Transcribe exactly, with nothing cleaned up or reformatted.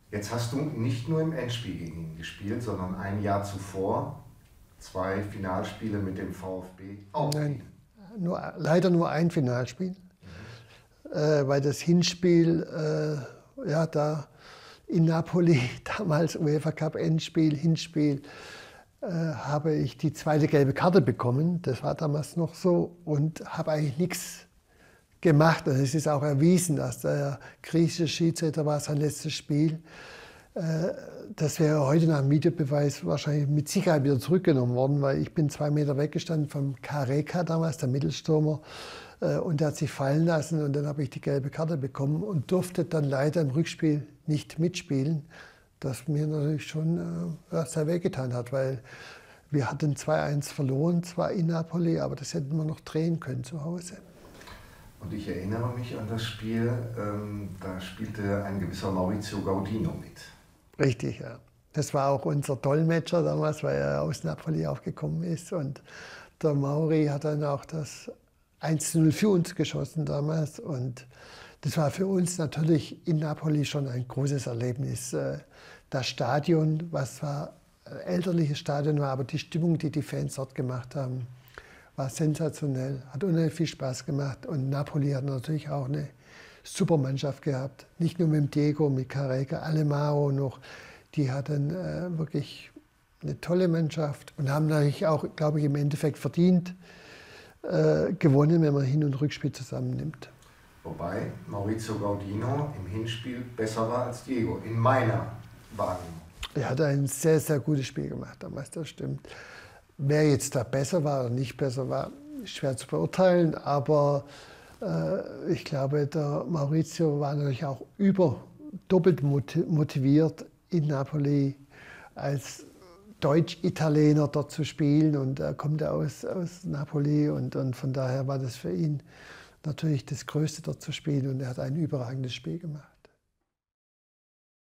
Jetzt hast du nicht nur im Endspiel gegen ihn gespielt, sondern ein Jahr zuvor zwei Finalspiele mit dem VfB auch. Nein, nur, leider nur ein Finalspiel, Mhm. äh, weil das Hinspiel, äh, ja, da in Napoli, damals UEFA Cup Endspiel, Hinspiel, äh, habe ich die zweite gelbe Karte bekommen. Das war damals noch so und habe eigentlich nichts gemacht. Und es ist auch erwiesen, dass der griechische Schiedsrichter war sein letztes Spiel. Das wäre heute nach dem Videobeweis wahrscheinlich mit Sicherheit wieder zurückgenommen worden, weil ich bin zwei Meter weggestanden vom Careca damals, der Mittelstürmer, und der hat sich fallen lassen und dann habe ich die gelbe Karte bekommen und durfte dann leider im Rückspiel nicht mitspielen, das mir natürlich schon äh, sehr wehgetan hat, weil wir hatten zwei eins verloren, zwar in Napoli, aber das hätten wir noch drehen können zu Hause. Und ich erinnere mich an das Spiel, ähm, da spielte ein gewisser Maurizio Gaudino mit. Richtig, ja. Das war auch unser Dolmetscher damals, weil er aus Napoli aufgekommen ist. Und der Mauri hat dann auch das eins zu null für uns geschossen damals. Und das war für uns natürlich in Napoli schon ein großes Erlebnis. Das Stadion, was zwar ein elterliches Stadion war, aber die Stimmung, die die Fans dort gemacht haben, war sensationell, hat unheimlich viel Spaß gemacht. Und Napoli hat natürlich auch eine super Mannschaft gehabt. Nicht nur mit dem Diego, mit Careca, Alemao noch. Die hatten äh, wirklich eine tolle Mannschaft und haben natürlich auch, glaube ich, im Endeffekt verdient äh, gewonnen, wenn man Hin- und Rückspiel zusammennimmt. Wobei Maurizio Gaudino im Hinspiel besser war als Diego, in meiner Wahrnehmung. Er hat ein sehr, sehr gutes Spiel gemacht damals, das stimmt. Wer jetzt da besser war oder nicht besser war, ist schwer zu beurteilen, aber äh, ich glaube, der Maurizio war natürlich auch über doppelt motiviert in Napoli als Deutsch-Italiener dort zu spielen und er kommt ja aus, aus Napoli und, und von daher war das für ihn natürlich das Größte dort zu spielen und er hat ein überragendes Spiel gemacht.